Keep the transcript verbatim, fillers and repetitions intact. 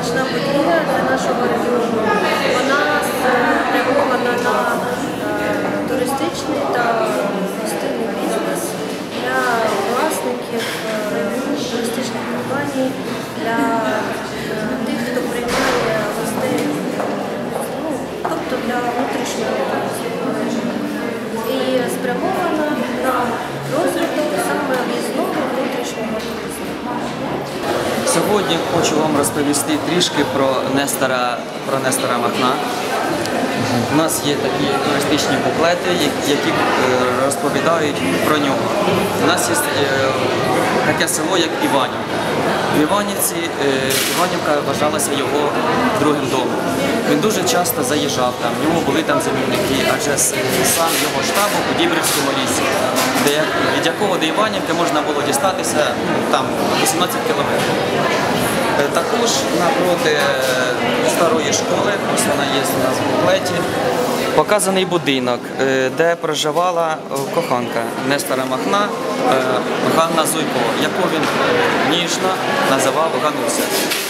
значна подія для нашого регіону. Вона спрямована на туристичний та гостинний бізнес для власників туристичних компаній, для тих, хто приймає гостей, ну, тобто для внутрішнього туризму. І спрямована на розвиток саме в'їзного внутрішнього туризму. Сьогодні хочу вам розповісти трішки про Нестора, про Нестора Махна. У нас є такі туристичні буклети, які розповідають про нього. У нас є таке село, як Іванівка. В Іванівці Іванівка вважалася його другим домом. Він дуже часто заїжджав там, в нього були там замівники, адже сам його штаб у Дібрівському лісі, де, від якого до Іванівки можна було дістатися там вісімнадцять кілометрів. Також напроти старої школи, ось вона є у нас в буклеті, показаний будинок, де проживала коханка Нестора Махна, Ганна Зуйко, яку він ніжно називав Гануся.